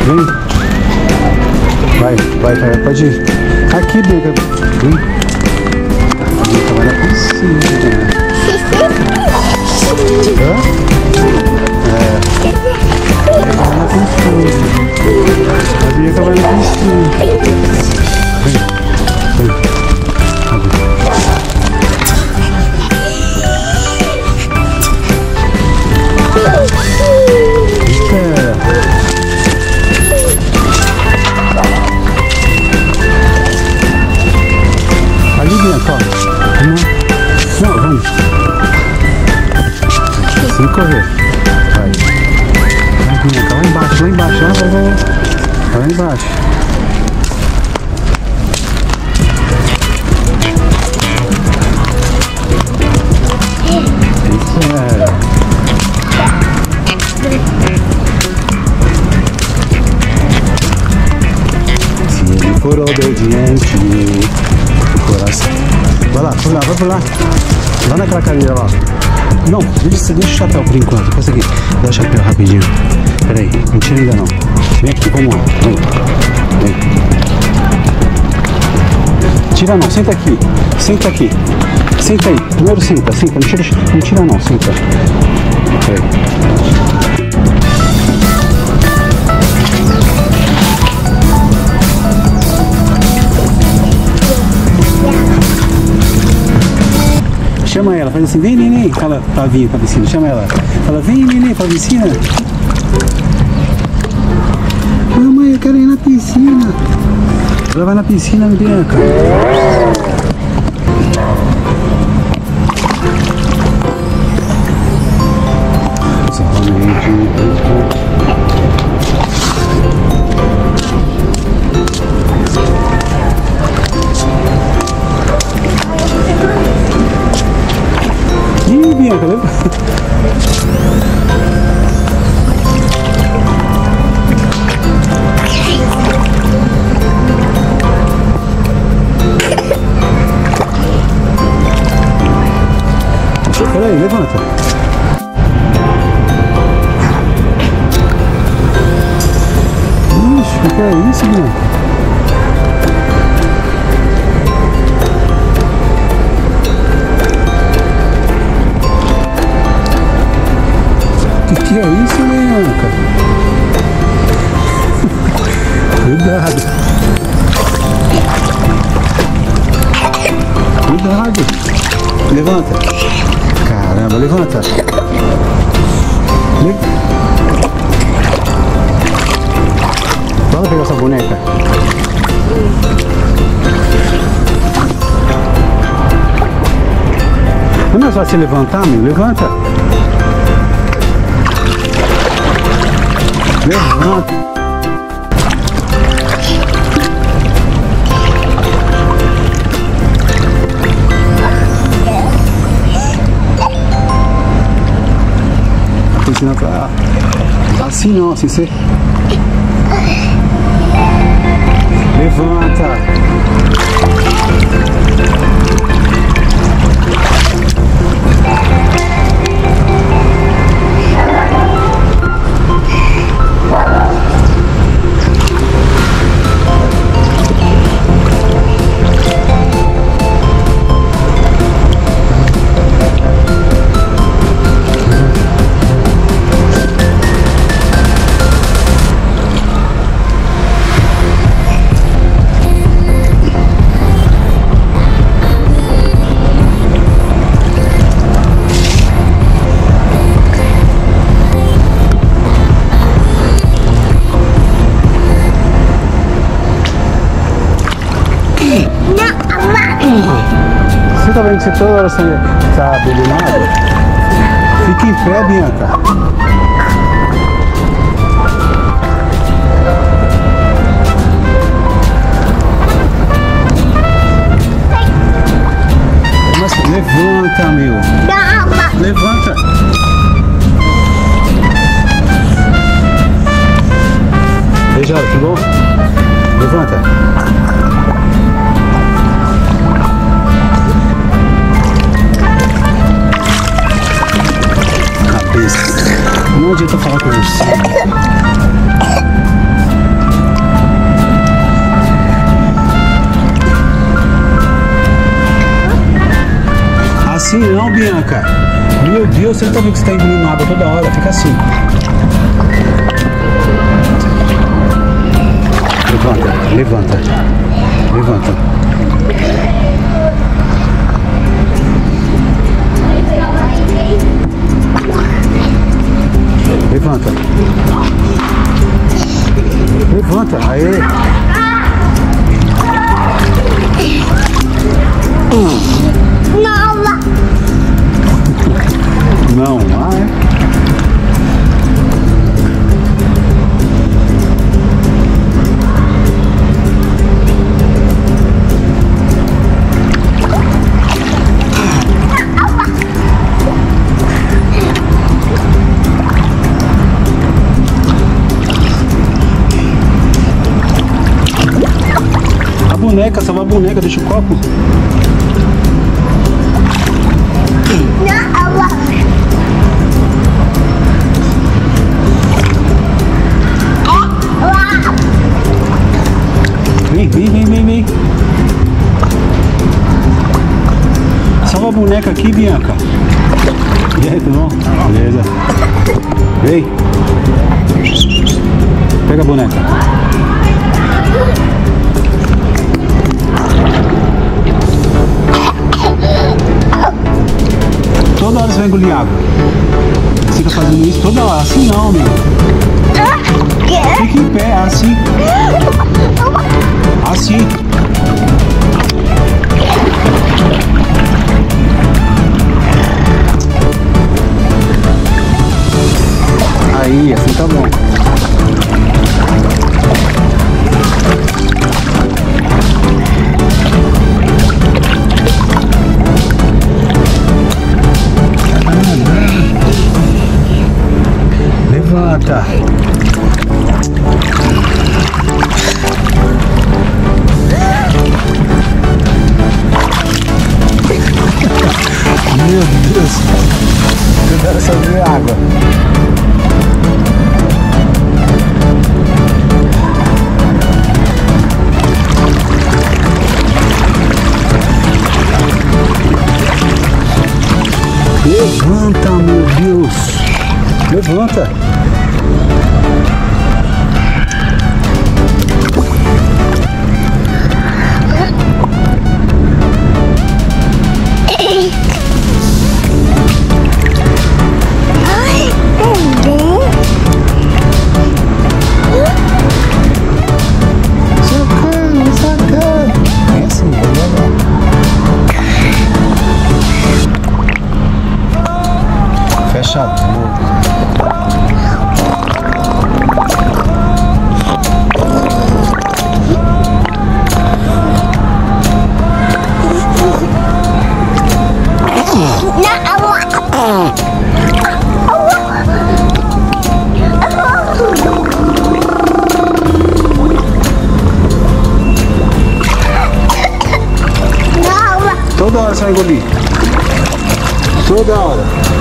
Vem. Vai, pode ir. Aqui, Bianca. Vem. A Bianca vai na piscina. Hã? Vai na piscina. A Bianca vai na piscina. Vem. Ali, Bianca, ó. Não, vamos. Sem correr. Vai. Vai, Bianca, lá embaixo. Vai. Lá embaixo. Isso é. Se ele for obediente, o coração. Vai lá. Lá naquela cadeira lá. Não, deixa o chapéu por enquanto. Depois aqui. Dá o chapéu rapidinho. Pera aí, não tira ainda não. Vem aqui, vamos lá. Vem. Tira não, senta aqui. Senta aí. Primeiro senta. Não tira não, senta. Pera aí. Chama ela, faz assim, vem neném, fala pra vir pra piscina, chama ela. Fala, vem neném pra piscina. Mamãe, eu quero ir na piscina. Ela vai na piscina, Bianca. Bianca, leva. Peraí, levanta. Ixi, o que é isso, Bianca? Que é isso, Bianca? Cuidado. Levanta. Caramba, levanta. Vamos pegar essa boneca. Não é só se levantar, meu? Levanta. Levanta. Ensinar pra... Assim não, assim você... Levanta. Você tá vendo que você toda hora tá bebendo água? Fica em pé, Bianca. Mas levanta, meu. Levanta. Beijão, tá bom? Levanta. Não adianta falar com você. assim não, Bianca. Meu Deus, você não tá vendo que você tá engolindo água toda hora? Fica assim. Levanta, levanta, levanta. Levanta. Levanta, aê. Não. Não, vai. A boneca, salva a boneca, deixa o copo. Vem. Salva a boneca aqui, Bianca. E aí, tudo bom? Beleza. Vem. Pega a boneca. Toda hora você vai engolir água. Você fica fazendo isso toda hora. Assim não, meu. Fica em pé, assim. Assim. Aí, assim tá bom. Levanta. Meu Deus. Eu quero só ver água. Levanta, meu Deus. Levanta. Fecha a boca. Toda hora você vai engolir. Toda hora.